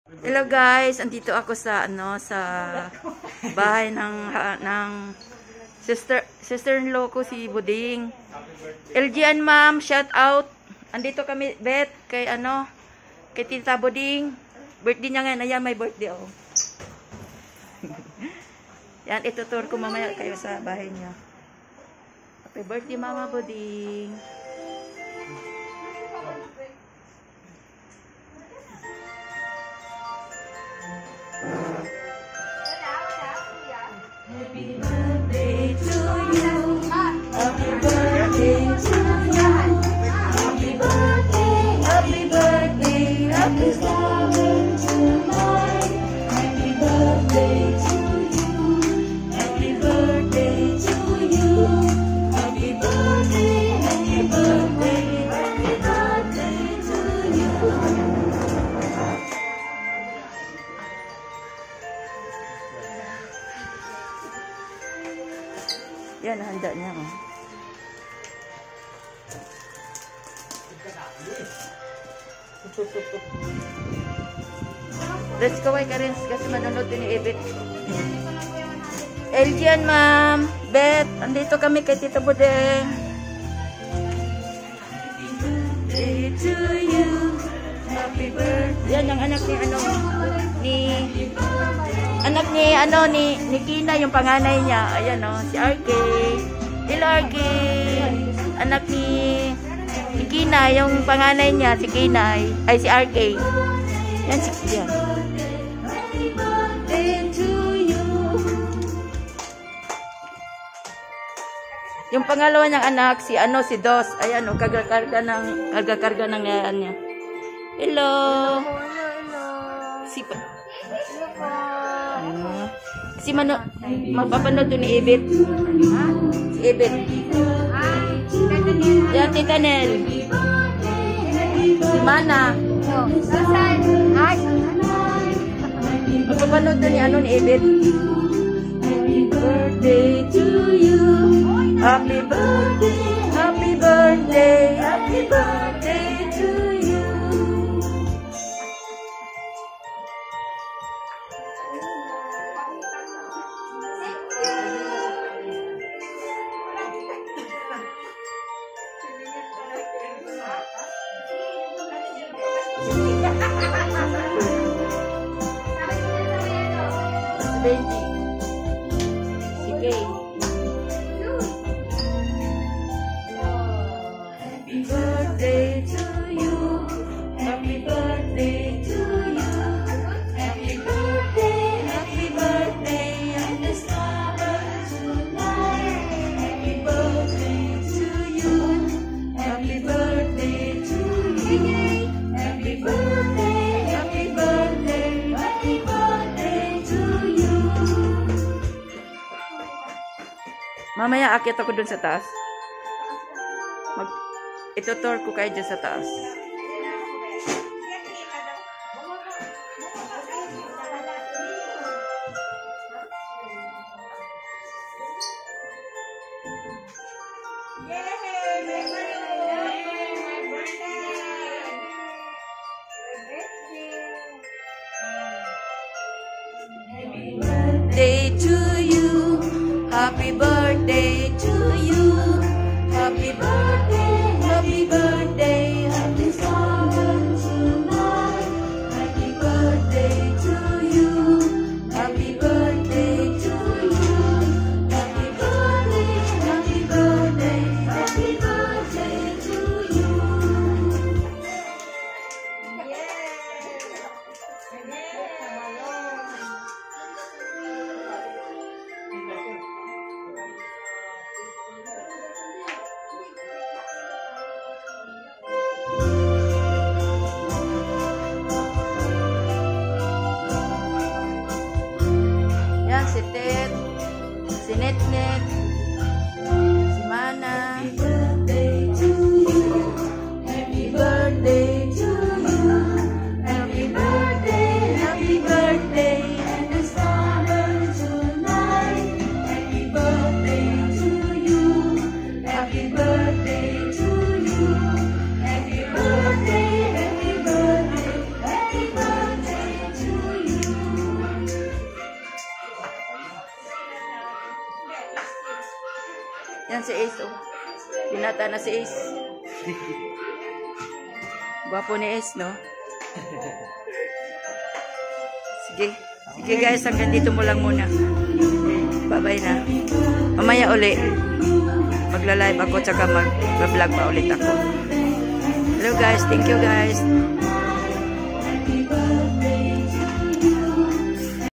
Hello guys, andito ako sa sa bahay ng sister-in-law ko si Buding. LGN ma'am, shout out. Andito kami bet kay kay Tita Buding. Birthday niya ngayon, ayan may birthday oh. Yan, itutur ko mamaya kayo sa bahay niya. Happy birthday Mama Buding. Happy birthday to you. Happy birthday to you. Happy birthday, happy birthday, happy birthday tonight. Happy birthday to you. Happy birthday to you. Happy birthday, happy birthday, happy birthday to you. Yan, handa niya. Oh. Let's go away ka rin kasi manonood din ni Ebit. Elgian, ma'am. Bet, andito kami kay Tita Budeng. Happy birthday to you. Happy birthday. Yan, ang anak ni ni Kina, yung panganay niya. Ayan o, si RK. Hello RK. Anak ni Kina, yung panganay niya, si Kina. Ay, si RK. Yan, si Kina. Happy birthday to you. Yung pangalawa niyang anak, si si Dos. Ayan o, karga-karga ng niya. Hello. Si magpapanood doon ni Ebit. Si Ebit. Yan, Tita Nel. Si Mana. Magpapanood doon ni Ebit. Happy birthday to you. Happy birthday, happy birthday, happy birthday to you. Benji, si Kay. Happy birthday to you. Happy birthday to you. Happy birthday, happy birthday. I'm discovered tonight. Happy birthday to you. Happy birthday to you. Happy birthday, happy birthday, happy birthday to you. Mamaya akit ako dun sa taas. Itutur ko kayo dyan sa taas. Happy birthday to you. Happy birthday to you. Happy birthday, happy birthday. Happy summer tonight. Happy birthday to you. Happy birthday to you. Happy birthday, happy birthday. Happy birthday to you. yan si Ace, oh. Binata na si Ace. Gwapo ni Ace, no? Sige. Sige guys, hanggang dito mo lang muna. Bye-bye na. Mamaya uli. Magla-live ako, tsaka mag-vlog pa ulit ako. Hello guys, thank you guys.